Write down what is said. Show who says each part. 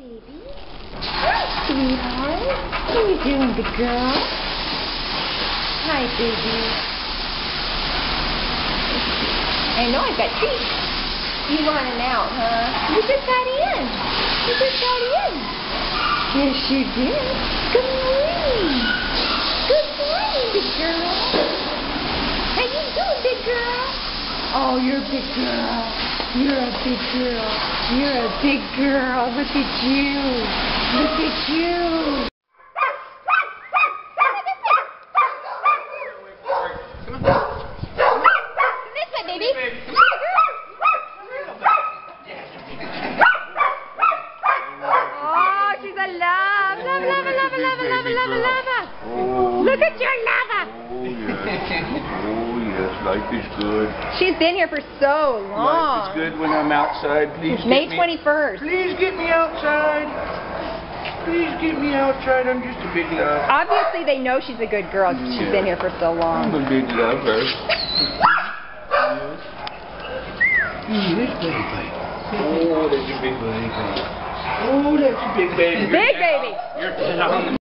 Speaker 1: baby. Hi, sweetheart. How you doing, big girl? Hi, baby. I know I've got treats. You want him out, huh? You just got in. You just got in. Yes, you did. Good morning. Good morning, big girl. How you doing, big girl? Oh, you're a big girl. You're a big girl. You're a big girl. Look at you. Look at you. This way, baby. Come on, girl. Oh, she's a love. Love, love, love, love, love, love, love.
Speaker 2: Oh,
Speaker 1: look at your lover.
Speaker 2: Oh, yes. Oh, yes. Life is good.
Speaker 1: She's been here for so long.
Speaker 2: Life is good when I'm outside. Please
Speaker 1: May
Speaker 2: get me.
Speaker 1: 21st.
Speaker 2: Please get me outside. Please get me outside. I'm just a big love.
Speaker 1: Obviously, they know she's a good girl. She's been here for so long.
Speaker 2: I'm a big lover. Yes. Yes, baby. Oh, that's a big baby. Oh, that's a big baby.
Speaker 1: Big baby.
Speaker 2: You're